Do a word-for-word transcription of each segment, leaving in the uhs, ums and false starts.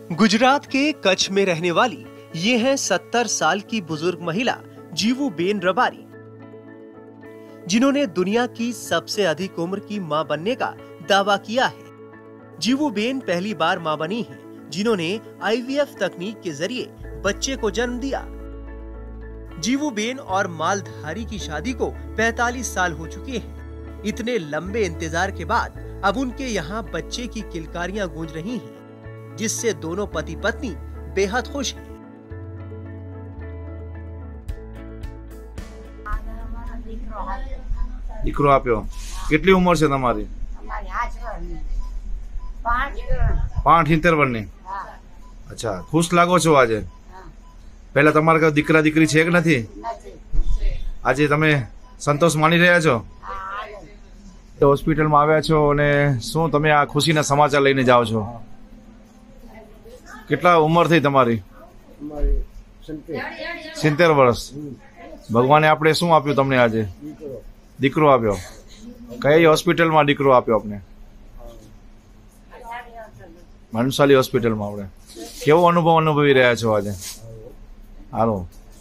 गुजरात के कच्छ में रहने वाली ये है सत्तर साल की बुजुर्ग महिला जीवूबेन रबारी, जिन्होंने दुनिया की सबसे अधिक उम्र की मां बनने का दावा किया है। जीवूबेन पहली बार मां बनी है जिन्होंने आई वी एफ तकनीक के जरिए बच्चे को जन्म दिया। जीवूबेन और मालधारी की शादी को पैंतालीस साल हो चुके हैं। इतने लंबे इंतजार के बाद अब उनके यहाँ बच्चे की किलकारियां गूंज रही हैं, जिससे दोनों पति पत्नी बेहद खुश हैं। દીકરો આપ્યો, કેટલી ઉંમર છે તમારી? પાંચ સિત્તેર વર્ષની। અચ્છા, ખુશ લાગો છો આજે? પહેલા તમારા દીકરા દીકરી છે કે નથી? આજે તમે સંતોષ માની રહ્યા છો? તો હોસ્પિટલમાં આવ્યા છો અને શું તમે આ ખુશીના સમાચાર લઈને જાઓ છો? કેટલા ઉંમર થઈ તમારી? સિત્તેર વર્ષ। ભગવાને આપણે શું આપ્યું તમને આજે? દીકરો આપ્યો। કઈ હોસ્પિટલમાં દીકરો આપ્યો આપને? મનસાલી હોસ્પિટલમાં। આપણે કેવો અનુભવ અનુભવી રહ્યા છો આજે? હાલો।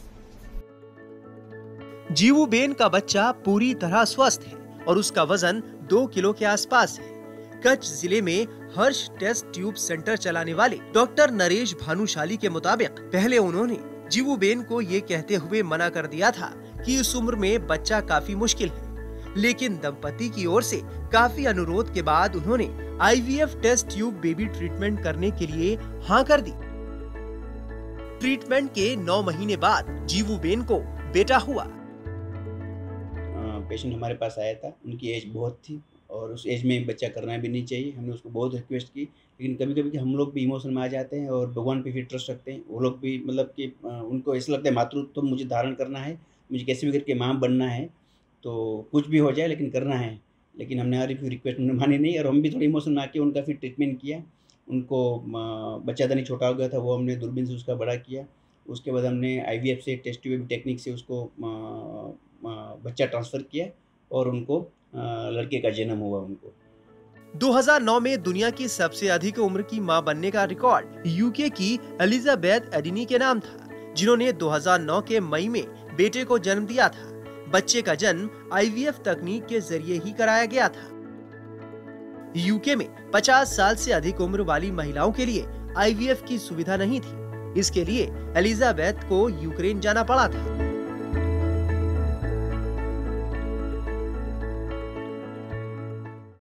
जीवूबेन का बच्चा पूरी तरह स्वस्थ है और उसका वजन दो किलो के आसपास है। कच्छ जिले में हर्ष टेस्ट ट्यूब सेंटर चलाने वाले डॉक्टर नरेश भानुशाली के मुताबिक पहले उन्होंने जीवूबेन को ये कहते हुए मना कर दिया था कि इस उम्र में बच्चा काफी मुश्किल है, लेकिन दंपति की ओर से काफी अनुरोध के बाद उन्होंने I V F test tube baby treatment करने के लिए हाँ कर दी। ट्रीटमेंट के नौ महीने बाद जीवूबेन को बेटा हुआ। पेशेंट हमारे पास आया था, उनकी एज बहुत थी और उस एज में बच्चा करना भी नहीं चाहिए। हमने उसको बहुत रिक्वेस्ट की, लेकिन कभी कभी हम लोग भी इमोशन में आ जाते हैं और भगवान पे भी ट्रस्ट रखते हैं। वो लोग भी मतलब कि उनको ऐसा लगता है मातृत्व तो मुझे धारण करना है, मुझे कैसे भी करके माँ बनना है, तो कुछ भी हो जाए लेकिन करना है। लेकिन हमने हमारी भी रिक्वेस्ट उन्होंने मानी नहीं और हम भी थोड़ी इमोशन में आके उनका फिर ट्रीटमेंट किया। उनको बच्चा दानी छोटा हो गया था, वो हमने दूरबीन से उसका बड़ा किया। उसके बाद हमने आई वी एफ से टेस्ट ट्यूब टेक्निक से उसको बच्चा ट्रांसफ़र किया और उनको लड़के का जन्म हुआ। उनको दो हज़ार नौ में दुनिया की सबसे अधिक उम्र की मां बनने का रिकॉर्ड यूके की एलिजाबेथ एडिनी के नाम था, जिन्होंने दो हज़ार नौ के मई में बेटे को जन्म दिया था। बच्चे का जन्म आई वी एफ तकनीक के जरिए ही कराया गया था। यूके में पचास साल से अधिक उम्र वाली महिलाओं के लिए आई वी एफ की सुविधा नहीं थी। इसके लिए एलिजाबेथ को यूक्रेन जाना पड़ा था।